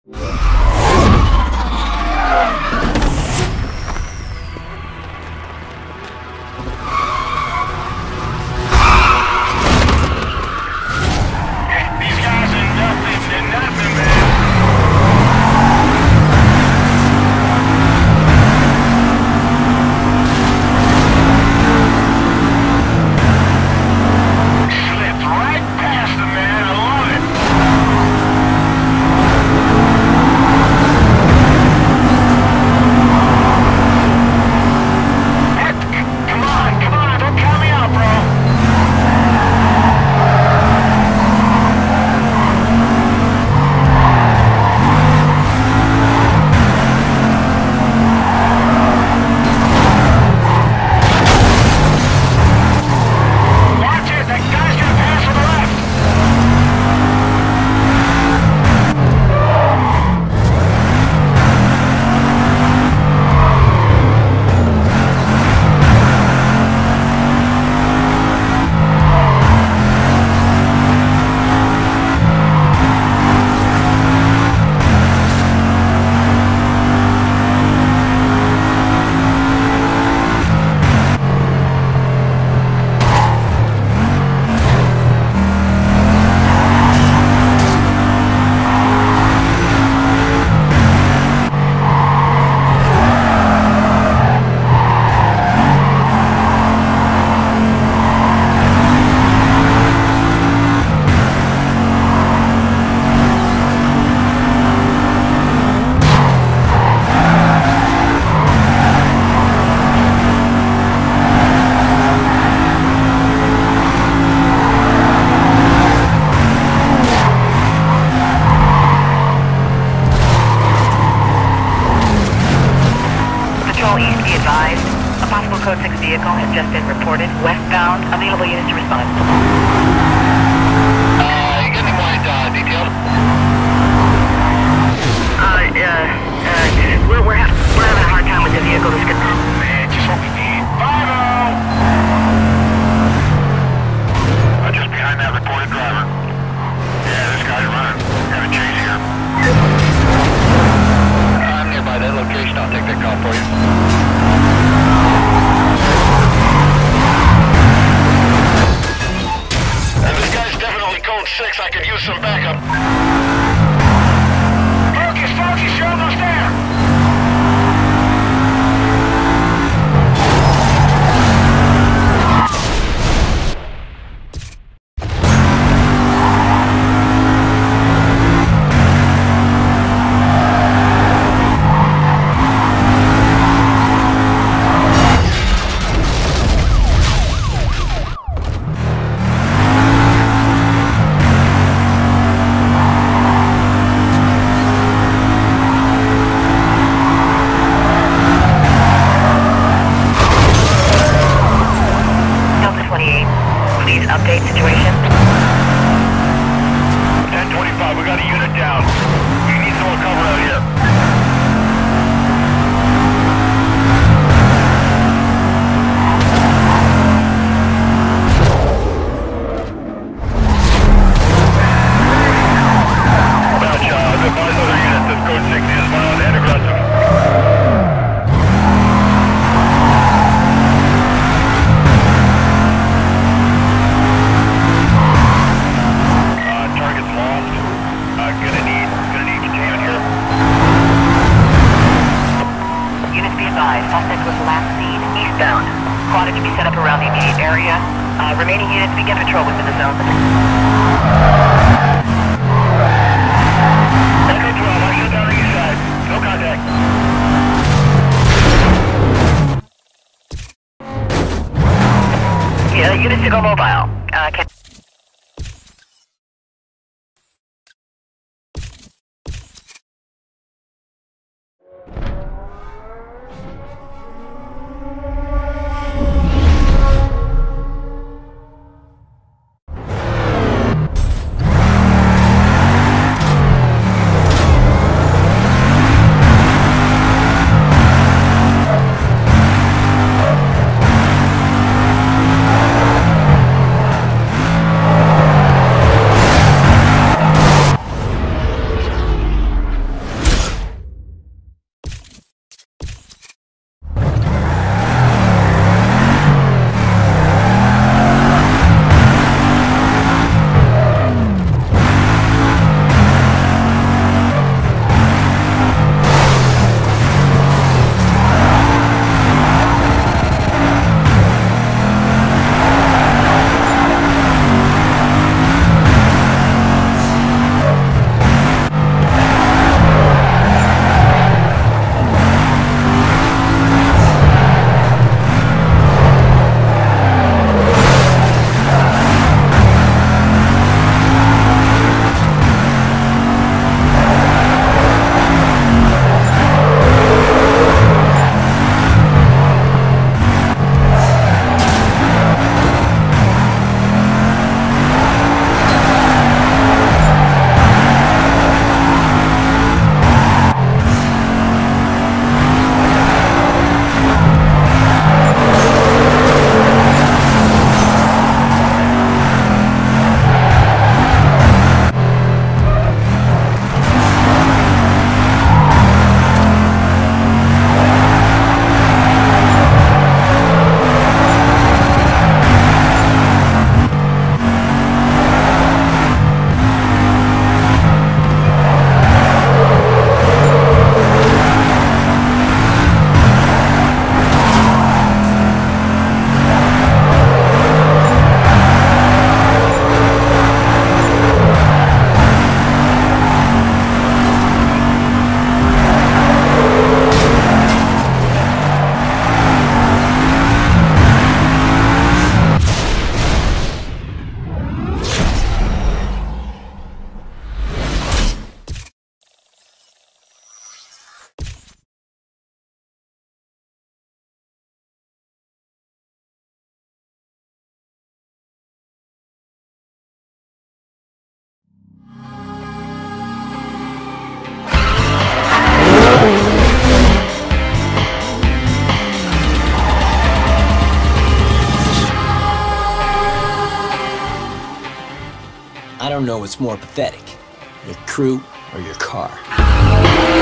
Code 6 vehicle has just been reported westbound. Available units to respond. You got any more details? We're having a hard time with the vehicle. Man, just what we need. 5-0! Just behind that reported driver. Yeah, this guy's running. Got a chase here. I'm nearby that location. I'll take that call for you. This guy's definitely code 6. I could use some backup. Focus, you're almost there. Update situation. 1025, we got a unit down. We need some more cover out here. Advise other units, this code 6 is violent and aggressive. Suspect was last seen eastbound. Quad can be set up around the immediate area. Remaining units begin patrol within the zone. Echo 12, I shut down the east side. No contact. Yeah, units to go mobile. what's more pathetic, your crew or your car.